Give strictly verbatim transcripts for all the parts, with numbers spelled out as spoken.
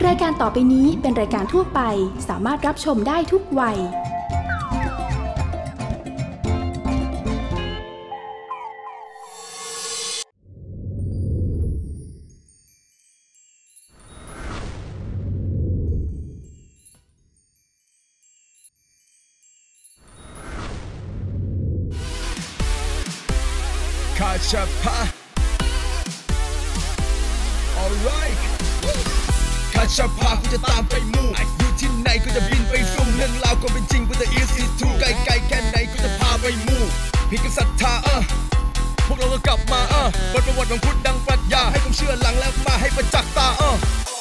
รายการต่อไปนี้เป็นรายการทั่วไปสามารถรับชมได้ทุกวัยคาชาพา alright คาชาพากูจะตามไปมู่อยู่ที่ไหนกูจะบินไปสุ่มเรื่องราวก็เป็นจริงกูจะ easy to ไกลไกลแค่ไหนกูจะพาไปมู่พี่ก็ศรัทธาเออพวกเราก็กลับมาเออบทประวัติของพุทธดังปรัชญาให้ความเชื่อหลังแล้วมาให้ประจักษ์ตาเออ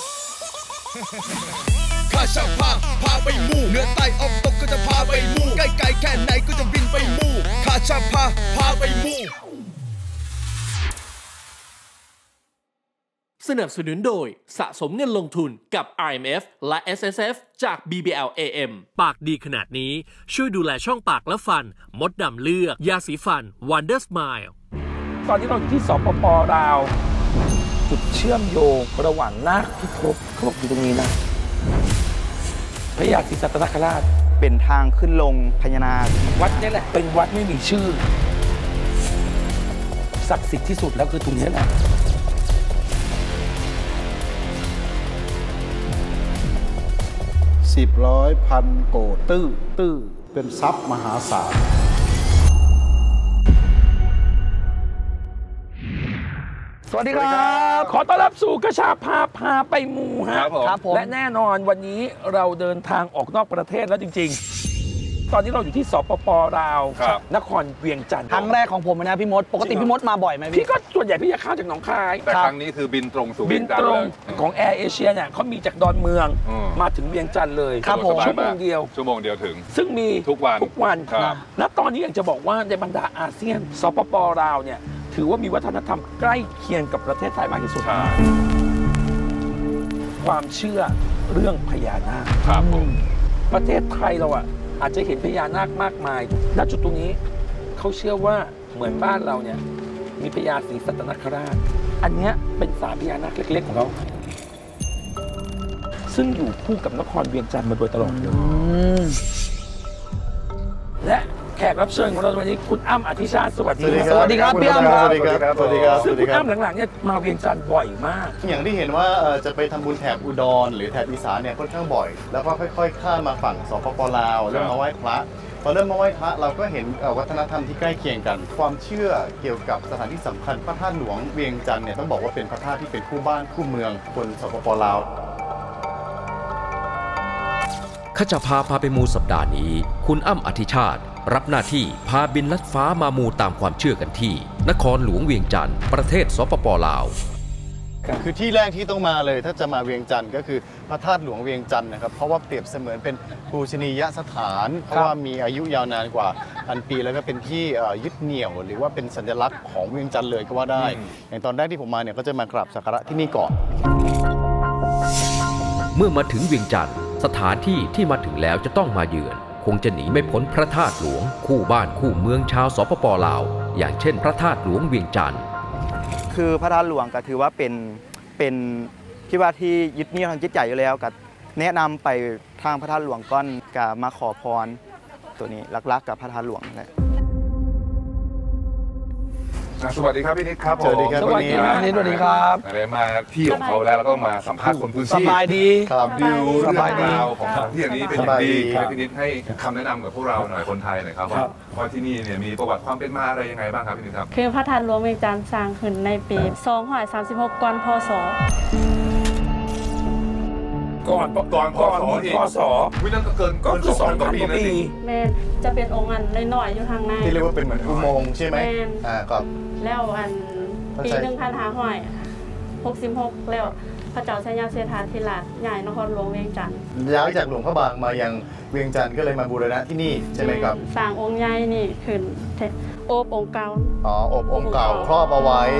คาชาพาพาไปมู่เหนือใต้ออกตกก็จะพาไปมู่ไกลไกลแค่ไหนก็จะบินไปมู่คาชาพาพาไปมู่สนับสนุนโดยสะสมเงินลงทุนกับ อาร์ เอ็ม เอฟ และ เอส เอส เอฟ จาก บี บี แอล เอ เอ็ม ปากดีขนาดนี้ช่วยดูแลช่องปากและฟันมดดำเลือกยาสีฟัน Wonder Smile ตอนนี้เราอยู่ที่สปป.ลาวจุดเชื่อมโยงระหว่างนาคพิภพเขาบอกอยู่ตรงนี้นะพระยาศรีสัตนคราชเป็นทางขึ้นลงพญานาควัดนี่แหละเป็นวัดไม่มีชื่อศักดิ์สิทธิ์ที่สุดแล้วคือตรงนี้แหละสิบร้อยพันโกดตื้อตื้อเป็นทรัพย์มหาศาลสวัสดีครับขอต้อนรับสู่กระชาพาพาไปมูฮะครับผมและแน่นอนวันนี้เราเดินทางออกนอกประเทศแล้วจริงๆตอนนี้เราอยู่ที่สปป.ลาวนครเวียงจันทร์ครั้งแรกของผมนะพี่มดปกติพี่มดมาบ่อยไหมพี่พี่ก็ส่วนใหญ่พี่จะเข้าจากหนองคายแต่ครั้งนี้คือบินตรงสู่เวียงจันทร์บินตรงของแอร์เอเชียเนี่ยเขามีจากดอนเมืองมาถึงเวียงจันทร์เลยครับผมชั่วโมงเดียวชั่วโมงเดียวถึงซึ่งมีทุกวันทุกวันณตอนนี้อยากจะบอกว่าในบรรดาอาเซียนสปป.ลาวเนี่ยถือว่ามีวัฒนธรรมใกล้เคียงกับประเทศไทยมากที่สุดความเชื่อเรื่องพญานาคครับประเทศไทยเราอ่ะอาจจะเห็นพญานาคมากมายณจุดตรงนี้เขาเชื่อว่าเหมือนบ้านเราเนี่ยมีพญาศรีสัตนคราชอันนี้เป็นศาลพญานาคเล็กๆของเราซึ่งอยู่คู่กับนครเวียงจันทร์มาโดยตลอดเลยและแขกรับเชิญของเราวันนี้คุณอ้ำอธิชาติสวัสดีสวัสดีครับพี่อ้ำสวัสดีครับสวัสดีครับซึ่งคุณอ้ำหลังๆเนี่ยมาเวียงจันทร์บ่อยมากอย่างที่เห็นว่าจะไปทำบุญแถบอุดรหรือแถบอีสานเนี่ยค่อนข้างบ่อยแล้วก็ค่อยๆข้ามมาฝั่งสปป.ลาวแล้วมาไหว้พระพอเริ่มมาไหว้พระเราก็เห็นวัฒนธรรมที่ใกล้เคียงกันความเชื่อเกี่ยวกับสถานที่สำคัญพระธาตุหลวงเวียงจันทร์เนี่ยต้องบอกว่าเป็นพระธาตุที่เป็นคู่บ้านคู่เมืองคนสปป.ลาวข้าจะพาพาไปมูสัปดาห์นี้คุณอ้ำอธิชาติรับหน้าที่พาบินลัดฟ้ามามูตามความเชื่อกันที่นครหลวงเวียงจันทร์ประเทศสปป.ลาวคือที่แรกที่ต้องมาเลยถ้าจะมาเวียงจันทร์ก็คือพระธาตุหลวงเวียงจันทร์นะครับเพราะว่าเปรียบเสมือนเป็นปูชนียสถานเพราะว่ามีอายุยาวนานกว่าพันปีแล้วก็เป็นที่ยึดเหนี่ยวหรือว่าเป็นสัญลักษณ์ของเวียงจันทร์เลยก็ว่าได้อย่างตอนแรกที่ผมมาเนี่ยก็จะมากราบสักการะที่นี่ก่อนเมื่อมาถึงเวียงจันทร์สถานที่ที่มาถึงแล้วจะต้องมาเยือนคงจะหนีไม่พ้นพระธาตุหลวงคู่บ้านคู่เมืองชาวสปป.ลาวอย่างเช่นพระธาตุหลวงเวียงจันทร์คือพระธาตุหลวงก็ถือว่าเป็นเป็นที่ว่าที่ยึดเหนี่ยวทางจิตใจอยู่แล้วก็แนะนำไปทางพระธาตุหลวงก้อนกับมาขอพรตัวนี้ลักๆกับพระธาตุหลวงนะสวัสดีครับพี่นิดครับสวัสดีครับพี่นิดพี่นิดสวัสดีครับอะไรมาที่ของเขาแล้วแล้วก็มาสัมภาษณ์คนพื้นที่สบายดีครับดิวเรื่องราวของที่อย่างนี้เป็นอย่างดีพี่นิดให้คำแนะนำกับพวกเราหน่อยคนไทยหน่อยครับว่าที่นี่เนี่ยมีประวัติความเป็นมาอะไรยังไงบ้างครับพี่นิดครับคือพระธาตุหลวงเวียงจันทร์สร้างขึ้นในปีสองพันสามสิบหกก่อนพศก่อนก่อนพศพศวินั่นก็เกินก็คือสองกว่าปีนั่นเองแม่จะเป็นองค์อันน้อยๆอยู่ทางในที่เรียกว่าเป็นเหมือนอุโมงค์ใช่ไหมอ่าครับแล้วอันปีหนึ่งพันห้าร้อยหกสิบหกแล้วพระเจ้าชัยยาเสถาธิราชย้ายนครหลวงเวียงจันทร์ย้ายจากหลวงพระบางมายังเวียงจันทร์ก็เลยมาบูรณะที่นี่ใช่ไหมครับสร้างองค์ใหญ่นี่ขึ้นโอบองค์เก่าอ๋อโอบองค์เก่าครอบเอาไว้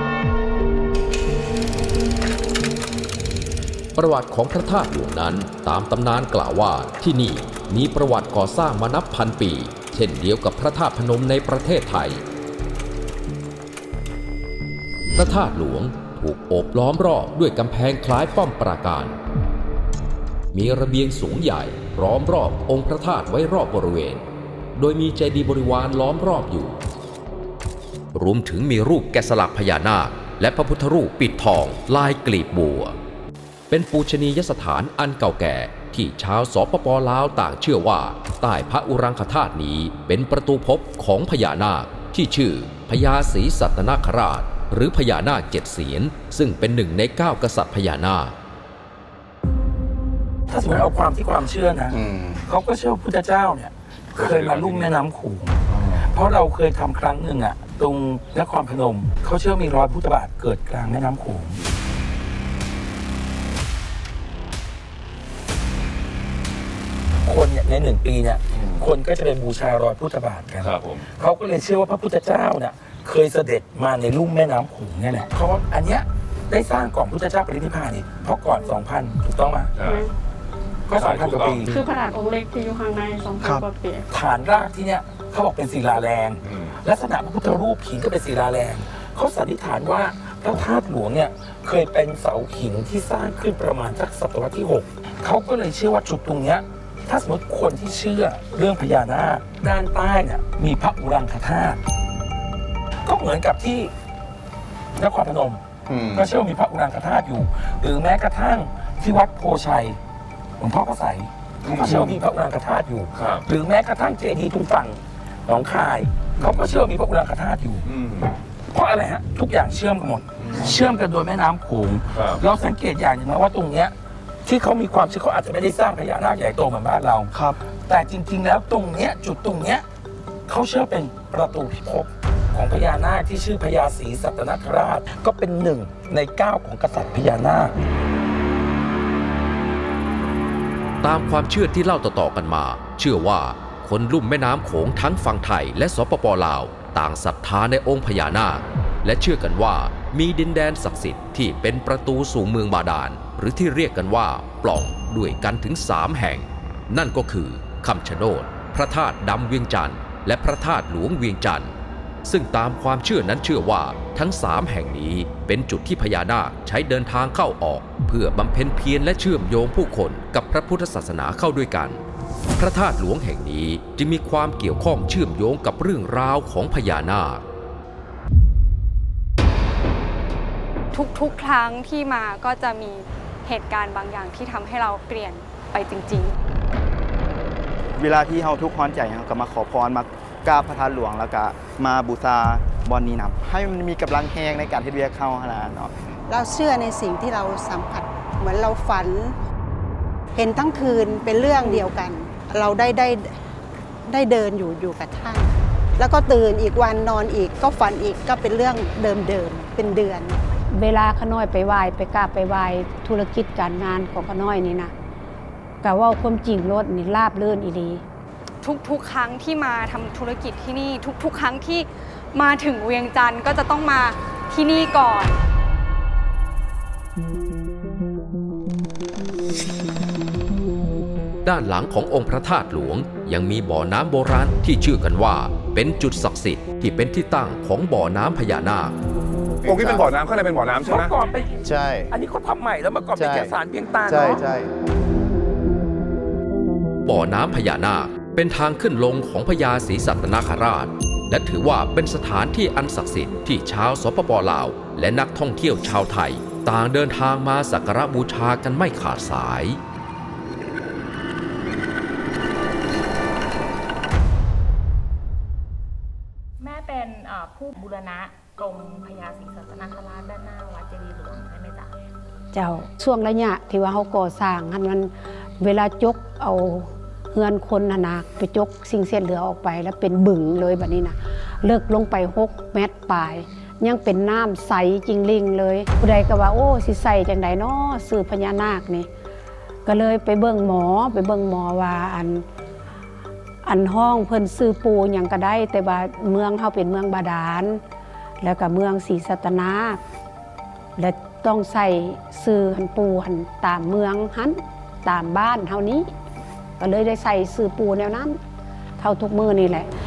ประวัติของพระธาตุหลวงนั้นตามตำนานกล่าวว่าที่นี่มีประวัติก่อสร้างมานับพันปีเช่นเดียวกับพระธาตุพนมในประเทศไทยพระธาตุหลวงถูกโอบล้อมรอบด้วยกำแพงคล้ายป้อมปราการมีระเบียงสูงใหญ่ล้อมรอบองค์พระธาตุไว้รอบบริเวณโดยมีเจดีย์บริวารล้อมรอบอยู่รวมถึงมีรูปแกะสลักพญานาคและพระพุทธรูปปิดทองลายกลีบบัวเป็นปูชนียสถานอันเก่าแก่ที่ชาวสปป.ลาวต่างเชื่อว่าใต้พระอุรังคธาตุนี้เป็นประตูภพของพญานาคที่ชื่อพญาศรีสัตนคราชหรือพญานาคเจ็ดเสียนซึ่งเป็นหนึ่งในเก้ากษัตริย์พญานาคถ้าสมมติเอาความที่ความเชื่อนะเขาก็เชื่อพระพุทธเจ้าเนี่ยเคยมาลุ่มแม่น้ำโขงเพราะเราเคยทำครั้งหนึ่งอะตรงนครพนมเขาเชื่อมีรอยพุทธบาทเกิดกลางแม่น้ำโขงคนเนี่ยในหนึ่งปีเนี่ยคนก็จะไปบูชารอยพุทธบาทกันเขาก็เลยเชื่อว่าพระพุทธเจ้าเนี่ยเคยเสด็จมาในลุ่มแม่น้ำโขงเนี่ยแหละเพราะอันเนี้ยได้สร้างก่อนพุทธเจ้าปรินิพพานนี่เพราะก่อน สองพัน ถูกต้องไหมก็สองพันกว่าปีคือพระธาตุองค์เล็กที่อยู่ข้างในสองพันกว่าปีฐานรากที่เนี้ยเขาบอกเป็นศิลาแรงลักษณะพระพุทธรูปหินก็เป็นศิลาแรงเขาสันนิษฐานว่าพระธาตุหลวงเนี่ยเคยเป็นเสาหินที่สร้างขึ้นประมาณสักศตวรรษที่หกเขาก็เลยเชื่อว่าจุดตรงเนี้ยถ้าสมมติคนที่เชื่อเรื่องพญานาคด้านใต้เนี่ยมีพระอุรังคธาตุก็เหมือนกับที่นครพนมก็เชื่อว่ามีพระอุรังคธาตุอยู่หรือแม้กระทั่งที่วัดโพชัยหลวงพ่อพระไสยก็เชื่อว่ามีพระอุรังคธาตุอยู่หรือแม้กระทั่งเจดีย์ทุงฝั่งหนองคายเขาก็เชื่อมีพระอุรังคธาตุอยู่เพราะอะไรฮะทุกอย่างเชื่อมกันหมดเชื่อมกันโดยแม่น้ำโขงเราสังเกตอย่างหนึ่งนะว่าตรงเนี้ยที่เขามีความเชื่อเขาอาจจะไม่ได้สร้างพญานาคใหญ่โตเหมือนบ้านเราครับแต่จริงๆแล้วตรงเนี้ยจุดตรงเนี้ยเขาเชื่อเป็นประตูพิภพของพญานาคที่ชื่อพญาศรีสัตนคราชก็เป็นหนึ่งในเก้าของกษัตริย์พญานาคตามความเชื่อที่เล่าต่อๆกันมาเชื่อว่าคนลุ่มแม่น้ำโขงทั้งฝั่งไทยและสปป.ลาวต่างศรัทธาในองค์พญานาคและเชื่อกันว่ามีดินแดนศักดิ์สิทธิ์ที่เป็นประตูสู่เมืองบาดาลหรือที่เรียกกันว่าปล่องด้วยกันถึงสามแห่งนั่นก็คือคำชะโนดพระธาตุดำเวียงจันทร์และพระธาตุหลวงเวียงจันทร์ซึ่งตามความเชื่อนั้นเชื่อว่าทั้งสามแห่งนี้เป็นจุดที่พญานาคใช้เดินทางเข้าออกเพื่อบำเพ็ญเพียรและเชื่อมโยงผู้คนกับพระพุทธศาสนาเข้าด้วยกันพระธาตุหลวงแห่งนี้จึงมีความเกี่ยวข้องเชื่อมโยงกับเรื่องราวของพญานาคทุกๆครั้งที่มาก็จะมีเหตุการณ์บางอย่างที่ทำให้เราเปลี่ยนไปจริงๆเวลาที่เราทุกข์ร้อนใจเราก็มาขอพรมากราบพระธาตุหลวงแล้วก็มาบูชาบอนนี้นำให้มันมีกำลังแรงในการเฮ็ดเวียกเข้าขนาดเนาะเราเชื่อในสิ่งที่เราสัมผัสเหมือนเราฝันเห็นทั้งคืนเป็นเรื่องเดียวกันเราได้ได้ได้เดินอยู่อยู่กับท่านแล้วก็ตื่นอีกวันนอนอีกก็ฝันอีกก็เป็นเรื่องเดิมๆเป็นเดือนเวลาขน้อยไปไหว้ไปกราบไปไหว้ธุรกิจการงานของขน้อยนี่นะกะว่าความจริงรถนี่ราบรื่นอีหลีทุกๆครั้งที่มาทำธุรกิจที่นี่ทุกๆครั้งที่มาถึงเวียงจันทร์ก็จะต้องมาที่นี่ก่อนด้านหลังขององค์พระธาตุหลวงยังมีบ่อน้ำโบราณที่เชื่อกันว่าเป็นจุดศักดิ์สิทธิ์ที่เป็นที่ตั้งของบ่อน้ำพญานาคองค์ที่เป็นบ่อน้ำข้างในเป็นบ่อน้ำใช่ไหมเมื่อก่อนเป็นใช่อันนี้เขาทำใหม่แล้วเมื่อก่อนเป็นแค่ศาลเพียงตาใช่ใช่บ่อน้ำพญานาคเป็นทางขึ้นลงของพญาศรีสัตนคราชและถือว่าเป็นสถานที่อันศักดิ์สิทธิ์ที่ชาวสปป.ลาวและนักท่องเที่ยวชาวไทยต่างเดินทางมาสักการะบูชากันไม่ขาดสายแม่เป็นผู้บูรณะตรงพญาศรีสัตนคราชด้านหน้าวัดเจดีย์หลวงใช่ไหมจ๊ะเจ้าช่วงระยะที่ว่าเขาก่อสร้างมันเวลาจกเอาเฮือนคนนะนะไปจกสิ่งเศษเหลือออกไปแล้วเป็นบึ่งเลยแบบนี้นะเลิกลงไปหกเมตรปลายยังเป็นน้ำใสจริงลิงเลยผู้ใดก็ว่าโอ้สิใสจังไดเนาะสื่อพญานาคนี่ก็เลยไปเบิ่งหมอไปเบิ่งหมอว่าอันอันห้องเพิ่นซื้อปูอย่างก็ได้แต่ว่าเมืองเขาเป็นเมืองบาดาลแล้วก็เมืองศรีสัตนาคและต้องใส่ซื้อหันปูหันตามเมืองหันตามบ้านเท่านี้ก็เลยได้ใส่ซื้อปูแนวนั้นเท่าทุกมือนี่แหละ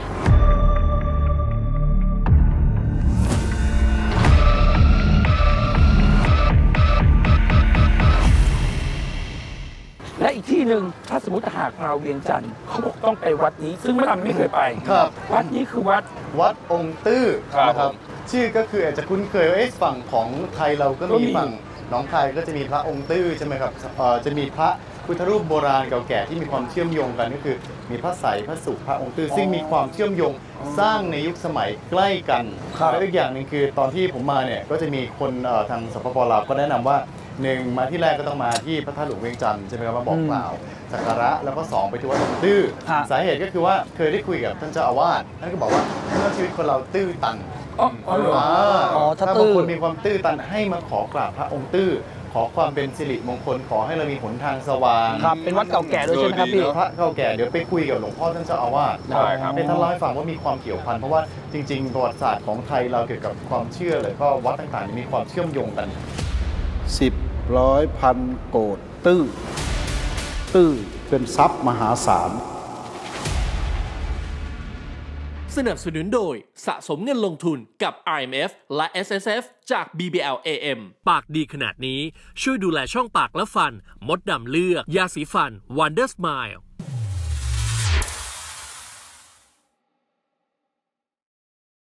และอีกหนึ่งถ้าสมมติหากมาเวียงจันทร์เขาบอกต้องไปวัดนี้ซึ่งมะดำไม่เคยไปครับวัดนี้คือวัดวัดองค์ตื้อครับนะครับชื่อก็คืออาจจะคุ้นเคยว่าเอ๊ะฝั่งของไทยเราก็ก็มีมีฝั่งหนองคายก็จะมีพระองค์ตื้อใช่ไหมครับเอ่อจะมีพระพุทธรูปโบราณเก่าแก่ที่มีความเชื่อมโยงกันก็คือมีพระไสยพระสุพระองค์ตื้อซึ่งมีความเชื่อมโยงสร้างในยุคสมัยใกล้กันและอีกอย่างหนึ่งคือตอนที่ผมมาเนี่ยก็จะมีคนเอ่อทางสปปลาวก็แนะนำว่าหนึ่งมาที่แรกก็ต้องมาที่พระธาตุหลวงเวียงจันทร์ใช่ไหมครับมาบอกกล่าวสักการะแล้วก็สองไปที่วัดองค์ตื้อสาเหตุก็คือว่าเคยได้คุยกับท่านเจ้าอาวาสท่านก็บอกว่าเมื่อชีวิตคนเราตื้อตันอ๋ออ๋อเหรออ๋อถ้าบางคนมีความตื้อตันให้มาขอกราบพระองค์ตื้อขอความเป็นสิริมงคลขอให้เรามีหนทางสว่างครับเป็นวัดเก่าแก่ด้วยใช่ไหมครับพี่พระเก่าแก่เดี๋ยวไปคุยกับหลวงพ่อท่านเจ้าอาวาสนะครับให้ท่านเล่าให้ฟังว่ามีความเกี่ยวพันเพราะว่าจริงๆประวัติศาสตร์ของไทยเราเกี่ยวกับความเชื่อเลยก็วัดต่างๆมีความเชื่อมโยงกันสิบร้อยพันโกฏตื้อตื้อเป็นทรัพย์มหาศาลสนับสนุนโดยสะสมเงินลงทุนกับ อาร์ เอ็ม เอฟ และ เอส เอส เอฟ จาก บี บี แอล เอ เอ็ม ปากดีขนาดนี้ช่วยดูแลช่องปากและฟันมดดำเลือกยาสีฟัน Wonder Smile